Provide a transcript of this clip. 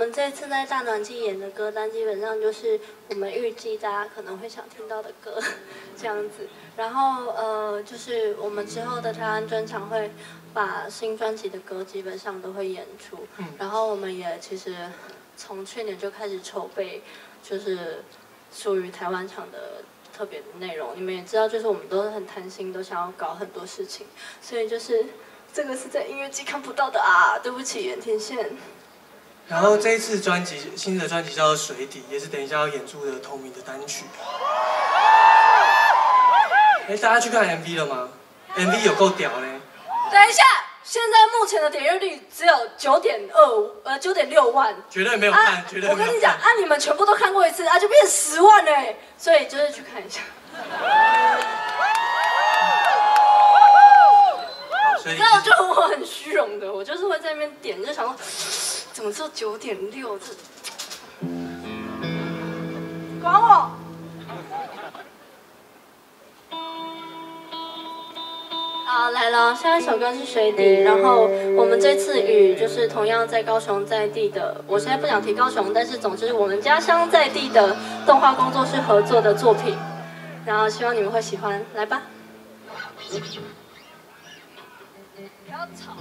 们这次在大暖季演的歌单，基本上就是我们预计大家可能会想听到的歌，这样子。然后就是我们之后的台湾专场会把新专辑的歌基本上都会演出。然后我们也其实从去年就开始筹备，就是属于台湾场的特别的内容。你们也知道，就是我们都很贪心，都想要搞很多事情，所以就是这个是在音乐季看不到的啊，对不起，原田线。 然后这一次专辑新的专辑叫做《水底》，也是等一下要演出的同名的单曲。大家去看 MV 了吗 ？MV 有够屌嘞！ 等一下，现在目前的点阅率只有9.6万， 绝对没有看，绝对没有看。 我跟你讲，你们全部都看过一次就变10万嘞，所以就是去看一下。那我就我很虚荣的，我就是会在那边点，就想说怎么只有9.6这？管我！好，来了，下一首歌是水底，然后我们这次与就是同样在高雄在地的，我现在不想提高雄，但是总之我们家乡在地的动画工作室合作的作品，然后希望你们会喜欢，来吧。不要吵。